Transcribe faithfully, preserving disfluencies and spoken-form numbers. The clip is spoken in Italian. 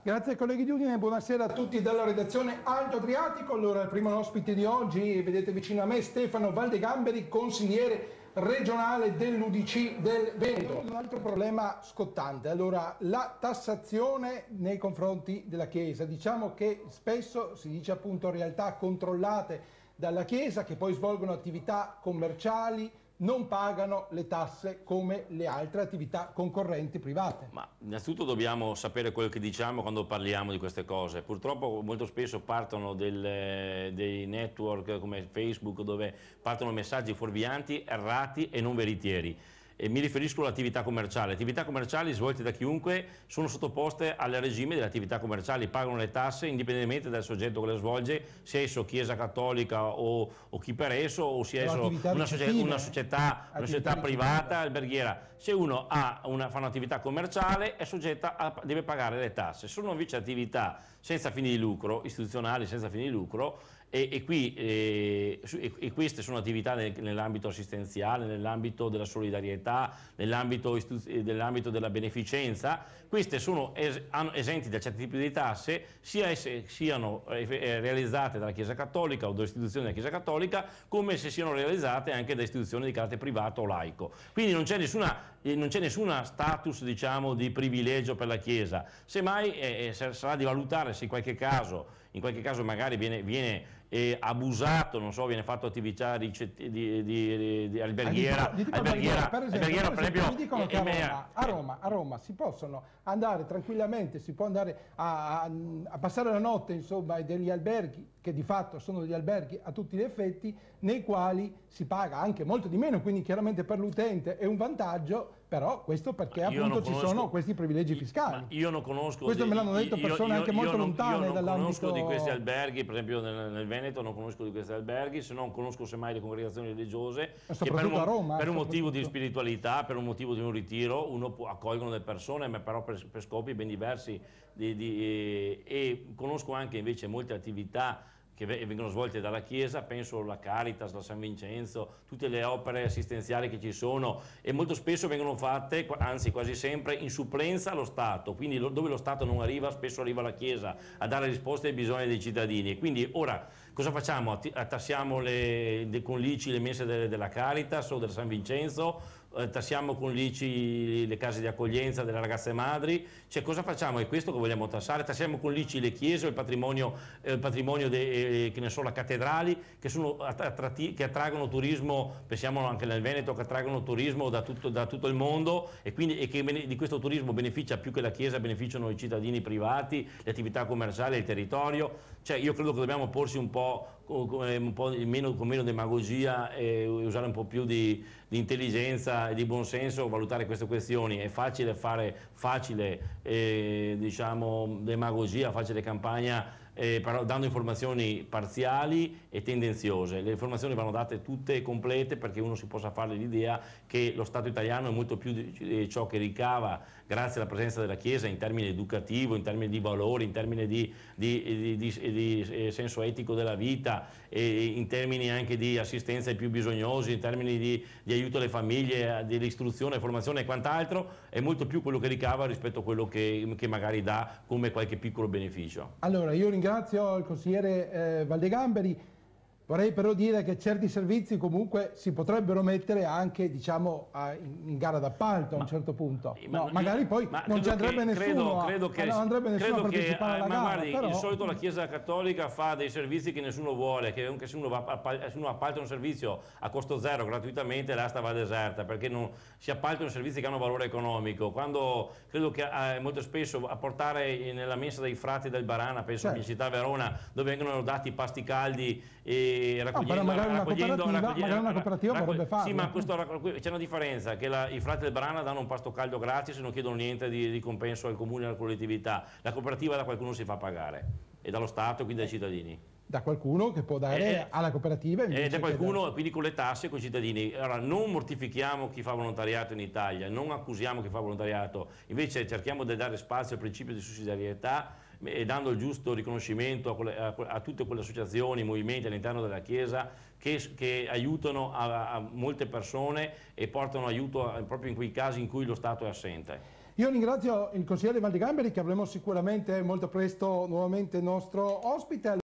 Grazie ai colleghi di Udine, buonasera a tutti dalla redazione Alto Adriatico. Allora, il primo ospite di oggi, vedete vicino a me, Stefano Valdegamberi, consigliere regionale dell'U D C del Veneto. Un altro problema scottante, allora, la tassazione nei confronti della Chiesa. Diciamo che spesso si dice appunto realtà controllate dalla Chiesa che poi svolgono attività commerciali, non pagano le tasse come le altre attività concorrenti private. Ma innanzitutto dobbiamo sapere quello che diciamo quando parliamo di queste cose. Purtroppo molto spesso partono del, dei network come Facebook dove partono messaggi fuorvianti, errati e non veritieri. E mi riferisco all'attività commerciale. Le attività commerciali svolte da chiunque sono sottoposte al regime delle attività commerciali, pagano le tasse indipendentemente dal soggetto che le svolge, sia esso Chiesa Cattolica o, o chi per esso, o sia esso una, socie, una società, una società privata, alberghiera. Se uno ha una, fa un'attività commerciale è soggetta a, deve pagare le tasse. Sono invece attività senza fini di lucro, istituzionali senza fini di lucro, E, e, qui, eh, e, e queste sono attività nel, nell'ambito assistenziale, nell'ambito della solidarietà, nell'ambito nell'ambito della beneficenza. Queste sono es, esenti da certi tipi di tasse, sia esse siano eh, realizzate dalla Chiesa Cattolica o da istituzioni della Chiesa Cattolica, come se siano realizzate anche da istituzioni di carattere privato o laico. Quindi non c'è nessuna, eh, non c'è nessuna status, diciamo, di privilegio per la Chiesa. Semmai eh, sarà di valutare se in qualche caso in qualche caso magari viene, viene eh, abusato, non so, viene fatto attività di, di, di, di, di alberghiera, di, di alberghiera, per esempio, alberghiera, per esempio, mi dicono che a Roma, a, Roma, a Roma si possono andare tranquillamente, si può andare a, a, a passare la notte, insomma, degli alberghi, che di fatto sono degli alberghi a tutti gli effetti, nei quali si paga anche molto di meno, quindi chiaramente per l'utente è un vantaggio, però questo perché appunto conosco, ci sono questi privilegi fiscali. Io non conosco, questo me l'hanno detto persone io, io, anche molto io lontane non, dall'ambito. Non conosco di questi alberghi, per esempio nel, nel Veneto non conosco di questi alberghi, se non conosco semmai le congregazioni religiose che per un, a Roma, per un motivo di spiritualità, per un motivo di un ritiro, uno può, accolgono delle persone, ma però per, per scopi ben diversi di, di, e, e conosco anche invece molte attività che vengono svolte dalla Chiesa, penso alla Caritas, la San Vincenzo, tutte le opere assistenziali che ci sono, e molto spesso vengono fatte, anzi quasi sempre, in supplenza allo Stato, quindi dove lo Stato non arriva, spesso arriva la Chiesa a dare risposte ai bisogni dei cittadini. Quindi ora cosa facciamo? Tassiamo le, con l'I C I le messe delle, della Caritas o del San Vincenzo, tassiamo con l'I C I le case di accoglienza delle ragazze madri, cioè cosa facciamo? È questo che vogliamo tassare? Tassiamo con l'I C I le chiese, il patrimonio, eh, il patrimonio de, eh, che ne so, le cattedrali, che, sono attratti, che attraggono turismo, pensiamo anche nel Veneto, che attraggono turismo da tutto, da tutto il mondo, e, quindi, e che di questo turismo beneficia più che la Chiesa, beneficiano i cittadini privati, le attività commerciali, il territorio. Cioè io credo che dobbiamo porsi un po', un po' meno, con meno demagogia e usare un po' più di, di intelligenza e di buonsenso, valutare queste questioni. È facile fare facile eh, diciamo demagogia, facile campagna, eh, però dando informazioni parziali e tendenziose. Le informazioni vanno date tutte complete perché uno si possa fare l'idea che lo Stato italiano è molto più di ciò che ricava grazie alla presenza della Chiesa in termini educativo, in termini di valori, in termini di, di, di, di, di, di senso etico della vita, e in termini anche di assistenza ai più bisognosi, in termini di, di aiuto alle famiglie, dell'istruzione, formazione e quant'altro. È molto più quello che ricava rispetto a quello che, che magari dà come qualche piccolo beneficio. Allora, io ringrazio il consigliere eh, Valdegamberi. Vorrei però dire che certi servizi comunque si potrebbero mettere anche, diciamo, a, in, in gara d'appalto a un certo punto. Ma, no, ma, magari poi non ci andrebbe nessuno, credo, credo che, non andrebbe nessuno a partecipare che, alla ma gara. Guardi, però... di solito la Chiesa Cattolica fa dei servizi che nessuno vuole, che anche se uno, va, se uno appalta un servizio a costo zero gratuitamente, l'asta va deserta, perché non si appaltano servizi che hanno valore economico. Quando credo che eh, molto spesso a portare nella mensa dei frati del Barana, penso certo. in città Verona, dove vengono dati pasti caldi e raccogliendo... No, Una cooperativa, magari una cooperativa vorrebbe farlo. Sì, ma c'è una differenza, che la, i frati del Barana danno un pasto caldo gratis e non chiedono niente di, di compenso al comune e alla collettività. La cooperativa da qualcuno si fa pagare, e dallo Stato e quindi dai cittadini. Da qualcuno che può dare eh, alla cooperativa. E da qualcuno, da... quindi con le tasse e con i cittadini. Allora, non mortifichiamo chi fa volontariato in Italia, non accusiamo chi fa volontariato, invece cerchiamo di dare spazio al principio di sussidiarietà, e dando il giusto riconoscimento a, quelle, a, a tutte quelle associazioni, movimenti all'interno della Chiesa che, che aiutano a, a molte persone e portano aiuto a, proprio in quei casi in cui lo Stato è assente. Io ringrazio il consigliere Valdegamberi, che avremo sicuramente molto presto nuovamente nostro ospite.